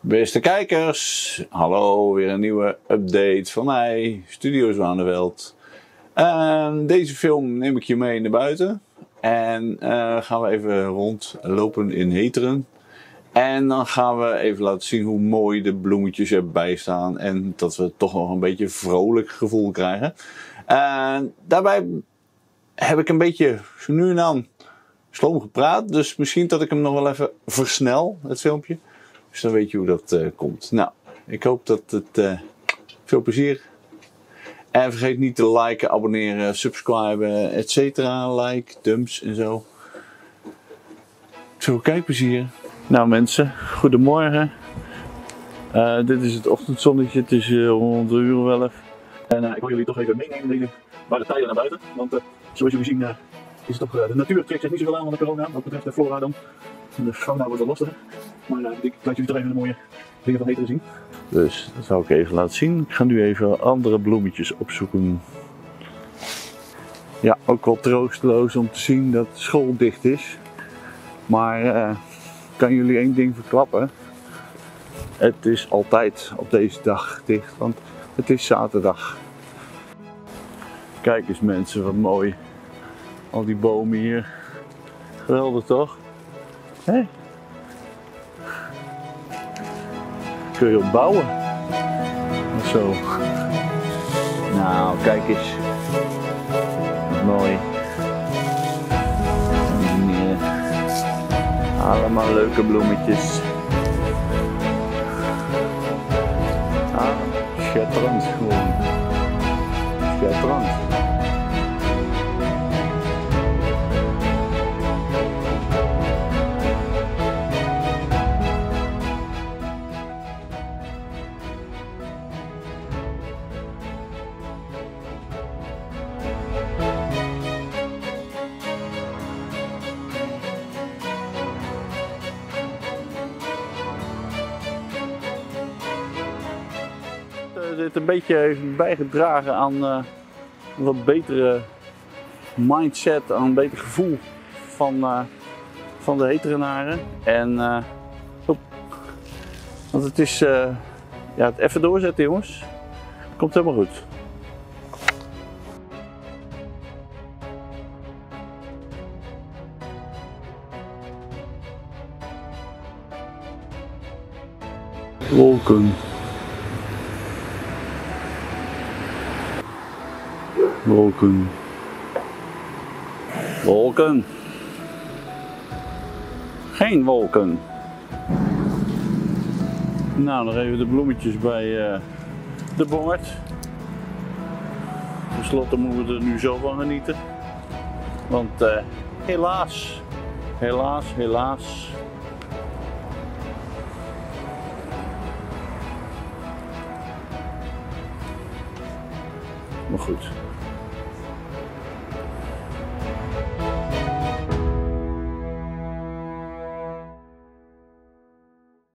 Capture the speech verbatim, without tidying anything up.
Beste kijkers, hallo, weer een nieuwe update van mij, Studio Zwanenveld. Uh, deze film neem ik je mee naar buiten en uh, gaan we even rondlopen in Heteren. En dan gaan we even laten zien hoe mooi de bloemetjes erbij staan en dat we toch nog een beetje een vrolijk gevoel krijgen. Uh, daarbij heb ik een beetje zo nu en dan sloom gepraat, dus misschien dat ik hem nog wel even versnel, het filmpje. Dus dan weet je hoe dat uh, komt. Nou, ik hoop dat het uh, veel plezier. En vergeet niet te liken, abonneren, subscriben, et cetera. Like, dumps en zo. Veel kijkplezier. Nou mensen, goedemorgen. Uh, dit is het ochtendzonnetje, het is uh, rond de uur of elf. En uh, ik wil jullie toch even meenemen in de tijden naar buiten. Want uh, zoals jullie zien uh, is het toch, uh, de natuur trekt zich niet zoveel aan van de corona. Wat betreft de flora dan. De fauna wordt wel lastiger. Maar uh, ik laat jullie toch even de mooie dingen van Heteren zien. Dus dat zal ik even laten zien. Ik ga nu even andere bloemetjes opzoeken. Ja, ook wel troosteloos om te zien dat school dicht is. Maar uh, ik kan jullie één ding verklappen. Het is altijd op deze dag dicht, want het is zaterdag. Kijk eens mensen, wat mooi. Al die bomen hier. Geweldig toch? Hé? Kun je op bouwen. Of zo. Nou, kijk eens. Wat mooi. En hier. Allemaal leuke bloemetjes. Ah, schitterend gewoon. Schitterend. Dit een beetje heeft bijgedragen aan uh, een wat betere mindset, aan een beter gevoel van, uh, van de Heterenaren. En uh, op, want het is uh, ja, het even doorzetten jongens, komt helemaal goed. Wolken. Wolken. Wolken. Geen wolken. Nou, nog even de bloemetjes bij uh, de bongerd. Ten slotte moeten we er nu zo van genieten. Want uh, helaas, helaas, helaas. Maar goed.